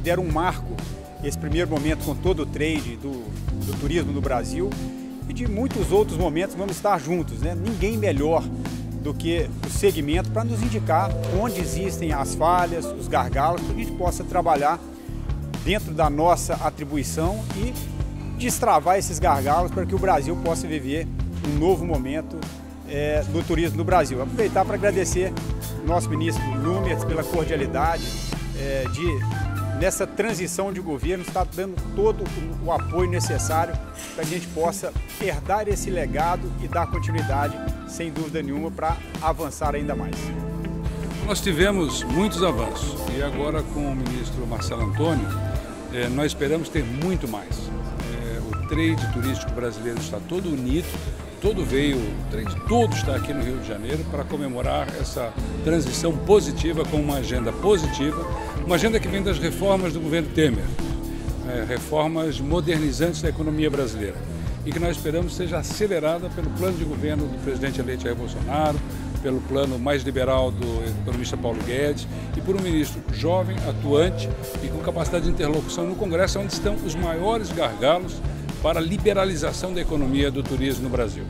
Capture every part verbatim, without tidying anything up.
considero um marco esse primeiro momento com todo o trade do, do turismo no Brasil, e de muitos outros momentos vamos estar juntos, né? Ninguém melhor do que o segmento para nos indicar onde existem as falhas, os gargalos, para que a gente possa trabalhar dentro da nossa atribuição e destravar esses gargalos para que o Brasil possa viver um novo momento é, no turismo no Brasil. Aproveitar para agradecer nosso ministro Lumertz pela cordialidade é, de nessa transição de governo, está dando todo o apoio necessário para que a gente possa herdar esse legado e dar continuidade, sem dúvida nenhuma, para avançar ainda mais. Nós tivemos muitos avanços e agora com o ministro Marcelo Antônio, eh, nós esperamos ter muito mais. Eh, o trade turístico brasileiro está todo unido, todo veio, o trade todo está aqui no Rio de Janeiro para comemorar essa transição positiva com uma agenda positiva, uma agenda que vem das reformas do governo Temer, é, reformas modernizantes da economia brasileira e que nós esperamos seja acelerada pelo plano de governo do presidente eleito Jair Bolsonaro, pelo plano mais liberal do economista Paulo Guedes e por um ministro jovem, atuante e com capacidade de interlocução no Congresso, onde estão os maiores gargalos para a liberalização da economia do turismo no Brasil.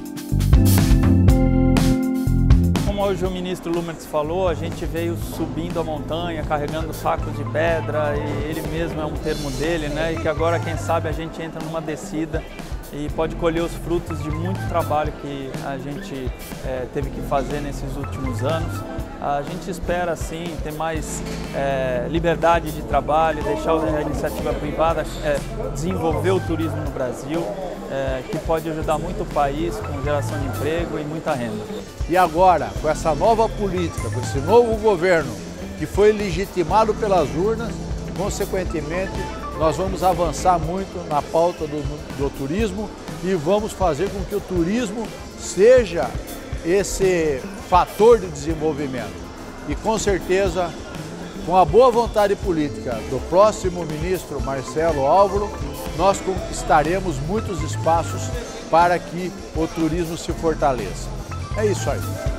Como hoje o ministro Lumertz falou, a gente veio subindo a montanha, carregando sacos de pedra, e ele mesmo é um termo dele, né? E que agora, quem sabe, a gente entra numa descida e pode colher os frutos de muito trabalho que a gente é, teve que fazer nesses últimos anos. A gente espera, sim, ter mais é, liberdade de trabalho, deixar a iniciativa privada é, desenvolver o turismo no Brasil, é, que pode ajudar muito o país com geração de emprego e muita renda. E agora, com essa nova política, com esse novo governo que foi legitimado pelas urnas, consequentemente, nós vamos avançar muito na pauta do, do turismo e vamos fazer com que o turismo seja esse fator de desenvolvimento. E com certeza, com a boa vontade política do próximo ministro Marcelo Álvaro, nós conquistaremos muitos espaços para que o turismo se fortaleça. É isso aí.